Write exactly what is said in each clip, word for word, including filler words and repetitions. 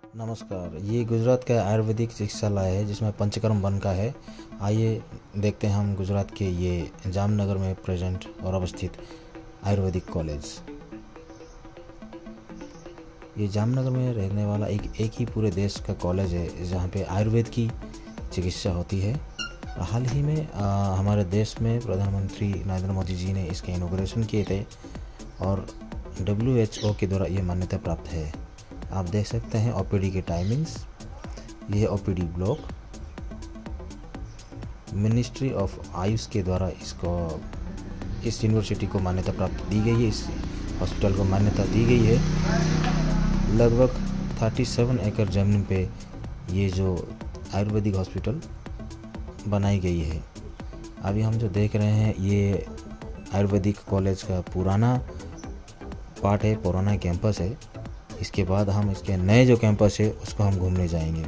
नमस्कार। ये गुजरात का आयुर्वेदिक चिकित्सालय है जिसमें पंचकर्म वन का है। आइए देखते हैं हम गुजरात के ये जामनगर में प्रेजेंट और अवस्थित आयुर्वेदिक कॉलेज। ये जामनगर में रहने वाला एक एक ही पूरे देश का कॉलेज है जहाँ पे आयुर्वेद की चिकित्सा होती है। हाल ही में आ, हमारे देश में प्रधानमंत्री नरेंद्र मोदी जी ने इसके इनॉग्रेशन किए थे और डब्ल्यू एच ओ के द्वारा ये मान्यता प्राप्त है। आप देख सकते हैं ओपीडी की टाइमिंग्स। ये OPD block ministry of AYUSH के द्वारा इसको इस यूनिवर्सिटी को मान्यता प्राप्त दी गई है। इस हॉस्पिटल को मान्यता दी गई है। लगभग सैंतीस एकड़ ज़मीन पे ये जो आयुर्वेदिक हॉस्पिटल बनाई गई है। अभी हम जो देख रहे हैं ये आयुर्वेदिक कॉलेज का पुराना पार्ट है, पुराना कैंपस है। इसके बाद हम इसके नए जो कैंपस है उसको हम घूमने जाएंगे।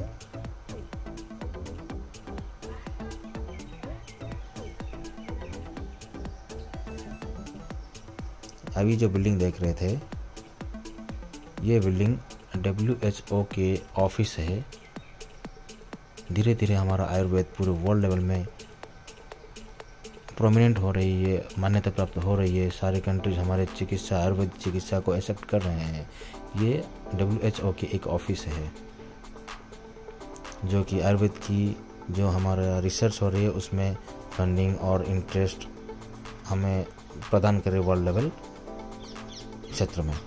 अभी जो बिल्डिंग देख रहे थे ये बिल्डिंग डब्ल्यू एच ओ के ऑफिस है। धीरे धीरे हमारा आयुर्वेद पूरे वर्ल्ड लेवल में प्रोमिनेंट हो रही है, मान्यता प्राप्त हो रही है। सारे कंट्रीज हमारे चिकित्सा आयुर्वेद चिकित्सा को एक्सेप्ट कर रहे हैं। ये डब्ल्यू एच ओ की एक ऑफिस है जो कि आयुर्वेद की जो हमारा रिसर्च हो रही है उसमें फंडिंग और इंटरेस्ट हमें प्रदान करे वर्ल्ड लेवल क्षेत्र में।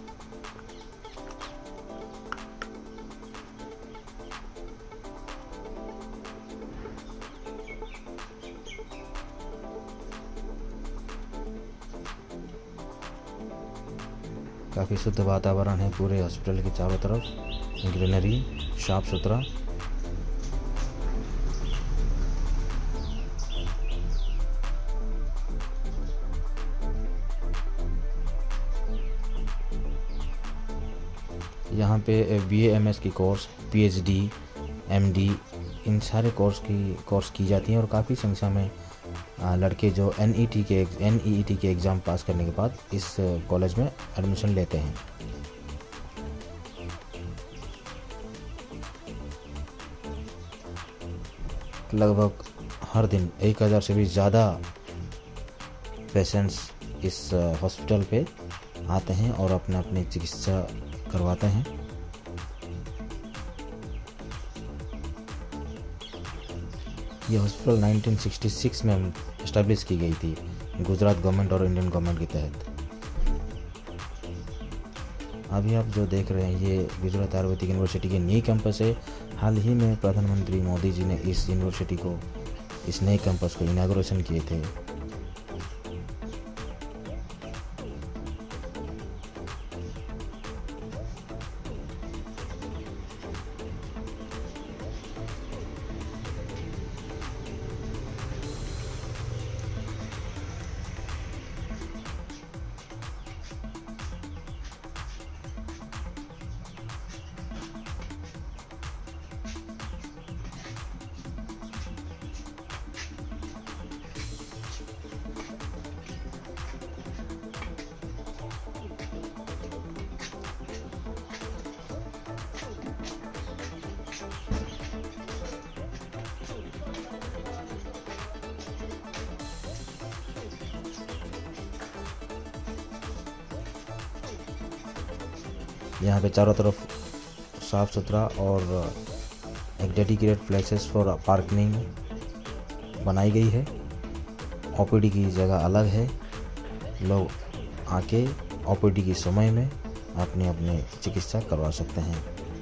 काफ़ी शुद्ध वातावरण है पूरे हॉस्पिटल के चारों तरफ, ग्रीनरी, साफ सुथरा। यहाँ पे बी ए एम एस की course, P H D, M D इन सारे कोर्स की कोर्स की जाती हैं और काफ़ी संख्या में लड़के जो एन ई टी के एन ई ई टी के एग्ज़ाम पास करने के बाद इस कॉलेज में एडमिशन लेते हैं। लगभग हर दिन एक हज़ार से भी ज़्यादा पेशेंट्स इस हॉस्पिटल पे आते हैं और अपने अपनी चिकित्सा करवाते हैं। ये हॉस्पिटल नाइनटीन सिक्सटी सिक्स में इस्टेब्लिश की गई थी गुजरात गवर्नमेंट और इंडियन गवर्नमेंट के तहत। अभी आप जो देख रहे हैं ये गुजरात आयुर्वेदिक यूनिवर्सिटी के नई कैंपस है। हाल ही में प्रधानमंत्री मोदी जी ने इस यूनिवर्सिटी को, इस नए कैंपस को इनॉग्रेशन किए थे। यहाँ पे चारों तरफ साफ सुथरा और एक डेडिकेटेड प्लेसेस फॉर पार्किंग बनाई गई है। ओ पी डी की जगह अलग है। लोग आके ओ पी डी के समय में अपनी अपनी चिकित्सा करवा सकते हैं।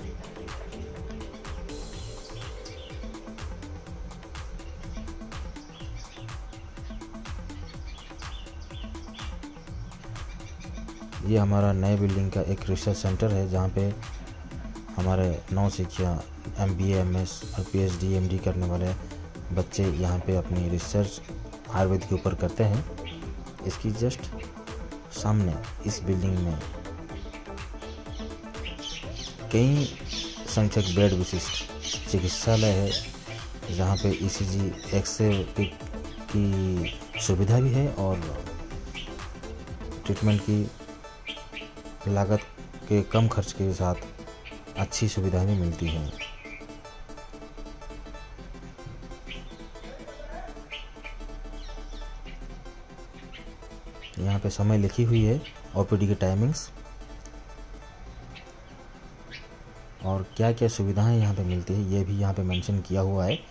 ये हमारा नए बिल्डिंग का एक रिसर्च सेंटर है जहाँ पे हमारे नौ शिक्षा M B A, M S और P H D, M D करने वाले बच्चे यहाँ पे अपनी रिसर्च आयुर्वेद के ऊपर करते हैं। इसकी जस्ट सामने इस बिल्डिंग में कई संख्यक बेड विशिष्ट चिकित्सालय है जहाँ पे ई सी जी, एक्सरे की, की सुविधा भी है और ट्रीटमेंट की लागत के कम खर्च के साथ अच्छी सुविधाएं भी मिलती हैं। यहाँ पे समय लिखी हुई है, ओपीडी की टाइमिंग्स और क्या क्या सुविधाएं यहाँ पे मिलती है ये भी यहाँ पे मेंशन किया हुआ है।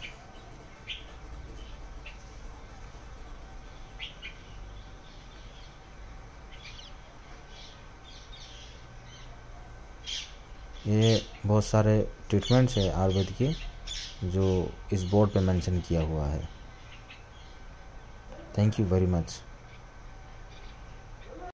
ये बहुत सारे ट्रीटमेंट्स है आयुर्वेद के जो इस बोर्ड पे मेंशन किया हुआ है। Thank you very much.